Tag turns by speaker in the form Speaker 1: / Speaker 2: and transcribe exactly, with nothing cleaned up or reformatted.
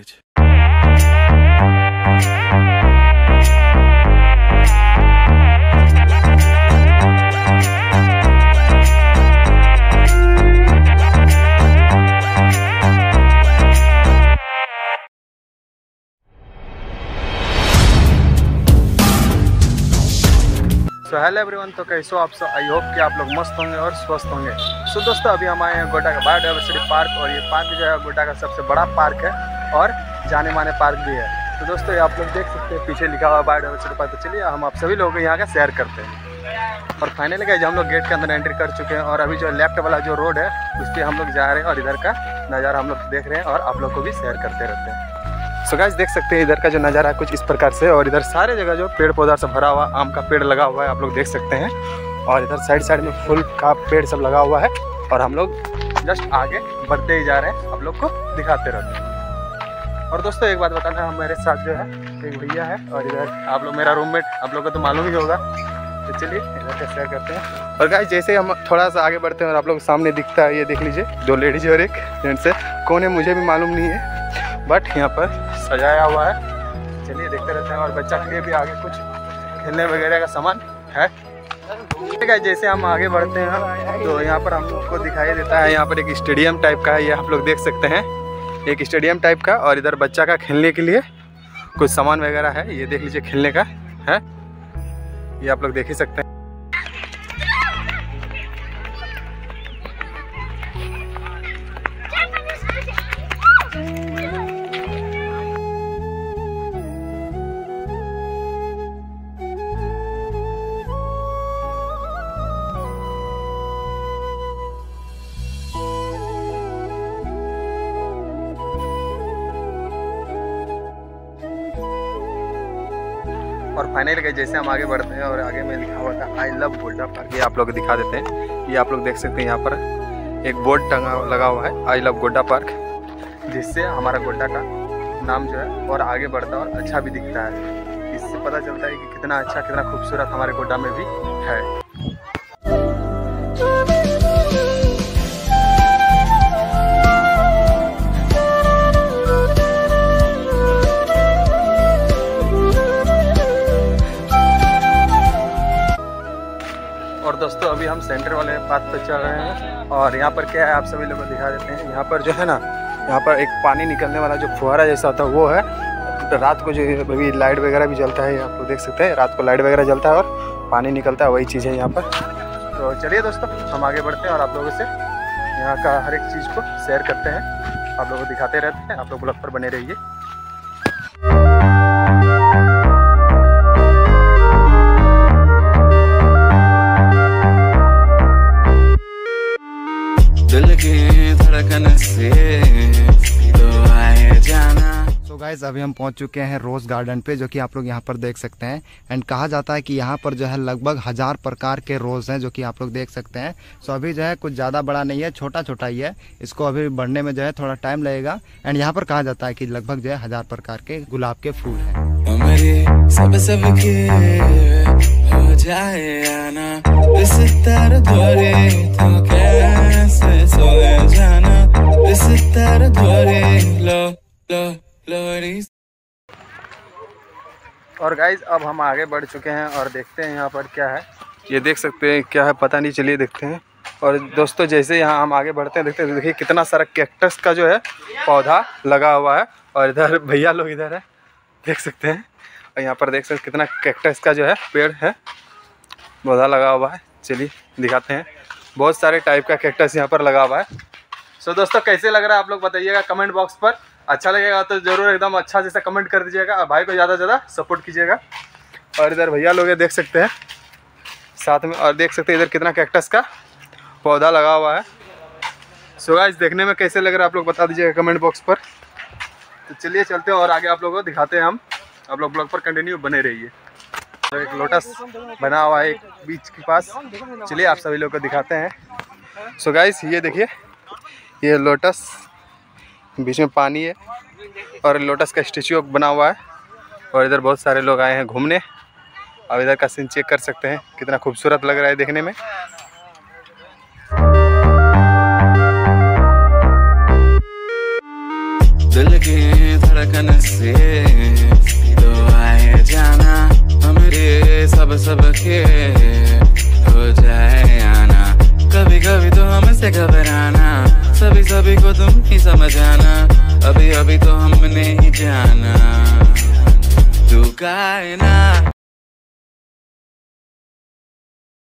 Speaker 1: तेज।
Speaker 2: So hello everyone, तो कैसे हो आप सब। आई होप कि आप लोग मस्त होंगे और स्वस्थ होंगे। सो so, दोस्तों अभी हम आए हैं गोड्डा का बायोडाइवर्सिटी पार्क, और ये पार्क जो है गोड्डा का सबसे बड़ा पार्क है और जाने माने पार्क भी है। तो दोस्तों ये आप लोग देख सकते हैं पीछे लिखा हुआ बायोडाइवर्सिटी पार्क। तो चलिए हम आप सभी लोगों को यहाँ का शेयर करते हैं। और फाइनली गाइस हम लोग गेट के अंदर एंट्री कर चुके हैं, और अभी जो लेफ्ट वाला जो रोड है उस पर हम लोग जा रहे हैं, और इधर का नज़ारा हम लोग देख रहे हैं और आप लोग को भी शेयर करते रहते हैं। सो गाइस देख सकते हैं इधर का जो नज़ारा है कुछ इस प्रकार से, और इधर सारे जगह जो पेड़ पौधा सब भरा हुआ, आम का पेड़ लगा हुआ है आप लोग देख सकते हैं, और इधर साइड साइड में फूल का पेड़ सब लगा हुआ है। और हम लोग जस्ट आगे बढ़ते ही जा रहे हैं, आप लोग को दिखाते रहते हैं। और दोस्तों एक बात बताना, हमारे साथ जो है एक भैया है, और इधर आप लोग मेरा रूममेट, आप लोग को तो मालूम ही होगा। तो चलिए इधर का शेयर करते हैं। और गाइस जैसे हम थोड़ा सा आगे बढ़ते हैं और आप लोग सामने दिखता है, ये देख लीजिए दो लेडीज और एक जेंट्स है। कौन है मुझे भी मालूम नहीं है, बट यहाँ पर सजाया हुआ है। चलिए देखते रहते हैं। और बच्चा के लिए भी आगे कुछ खेलने वगैरह का सामान है। ठीक है, जैसे हम आगे बढ़ते हैं तो यहाँ पर हम लोग को दिखाई देता है, यहाँ पर एक स्टेडियम टाइप का है, ये आप लोग देख सकते हैं, एक स्टेडियम टाइप का। और इधर बच्चा का खेलने के लिए कुछ सामान वगैरह है, ये देख लीजिए खेलने का है, ये आप लोग देख ही सकते हैं। और फाइनली गए जैसे हम आगे बढ़ते हैं, और आगे में लिखा हुआ था आई लव गोड्डा पार्क, ये आप लोग दिखा देते हैं। ये आप लोग देख सकते हैं यहाँ पर एक बोर्ड टंगा लगा हुआ है आई लव गोड्डा पार्क, जिससे हमारा गोड्डा का नाम जो है और आगे बढ़ता है और अच्छा भी दिखता है। इससे पता चलता है कि कितना अच्छा कितना खूबसूरत हमारे गोड्डा में भी है। और दोस्तों अभी हम सेंटर वाले पाथ पे चल रहे हैं, और यहाँ पर क्या है आप सभी लोगों को दिखा देते हैं। यहाँ पर जो है ना, यहाँ पर एक पानी निकलने वाला जो फुहारा जैसा होता है वो है। तो रात को जो अभी लाइट वगैरह भी जलता है, आप लोग देख सकते हैं रात को लाइट वगैरह जलता है और पानी निकलता है, वही चीज़ है यहाँ पर। तो चलिए दोस्तों हम आगे बढ़ते हैं और आप लोगों से यहाँ का हर एक चीज़ को शेयर करते हैं, आप लोगों को दिखाते रहते हैं। आप लोग ब्लॉग पर बने रहिए।
Speaker 1: दिल की धड़कन से तो आए जाना।
Speaker 3: सो गाइस अभी हम पहुंच चुके हैं रोज गार्डन पे, जो कि आप लोग यहाँ पर देख सकते हैं। एंड कहा जाता है कि यहाँ पर जो है लगभग हजार प्रकार के रोज हैं, जो कि आप लोग देख सकते हैं। सो अभी जो है कुछ ज़्यादा बड़ा नहीं है, छोटा छोटा ही है, इसको अभी बढ़ने में जो है थोड़ा टाइम लगेगा। एंड यहाँ पर कहा जाता है कि लगभग जो है हजार प्रकार के गुलाब के फूल हैं।
Speaker 1: सब सब के हो जाए आना, इस तरह द्वारे तो कैसे सोए जाना, इस तरह द्वारे लो लो लोरी।
Speaker 2: और गाइज अब हम आगे बढ़ चुके हैं और देखते हैं यहाँ पर क्या है। ये देख सकते हैं क्या है पता नहीं, चलिए देखते हैं। और दोस्तों जैसे यहाँ हम आगे बढ़ते हैं देखते हैं, देखिए कितना सारा कैक्टस का जो है पौधा लगा हुआ है। और इधर भैया लोग इधर है देख सकते हैं, और यहाँ पर देख सकते हैं कितना कैक्टस का जो है पेड़ है, पौधा लगा हुआ है। चलिए दिखाते हैं, बहुत सारे टाइप का कैक्टस यहाँ पर लगा हुआ है। सो दोस्तों कैसे लग रहा है आप लोग बताइएगा कमेंट बॉक्स पर। अच्छा लगेगा तो ज़रूर एकदम अच्छा जैसा कमेंट कर दीजिएगा, और भाई को ज़्यादा से ज़्यादा सपोर्ट कीजिएगा। और इधर भैया लोग देख सकते हैं साथ में, और देख सकते हैं इधर कितना कैक्टस का पौधा लगा हुआ है। सो गाइस देखने में कैसे लग रहा है आप लोग बता दीजिएगा कमेंट बॉक्स पर। तो चलिए चलते हैं और आगे आप लोगों को दिखाते हैं हम, आप लोग ब्लॉग पर कंटिन्यू बने रहिए। तो एक लोटस बना हुआ है एक बीच के पास, चलिए आप सभी लोग को दिखाते हैं। सो गाइस ये देखिए, ये लोटस बीच में पानी है, और लोटस का स्टेच्यू बना हुआ है, और इधर बहुत सारे लोग आए हैं घूमने। अब इधर का सीन चेक कर सकते हैं, कितना खूबसूरत लग रहा है देखने में।
Speaker 1: दिल की धड़कन से तो आए जाना, हमारे सब सब के हो जाए आना। कभी कभी तो हमसे घबराना, सभी सभी को तुम ही समझाना, अभी अभी तो हमने ही जाना। तू कायनात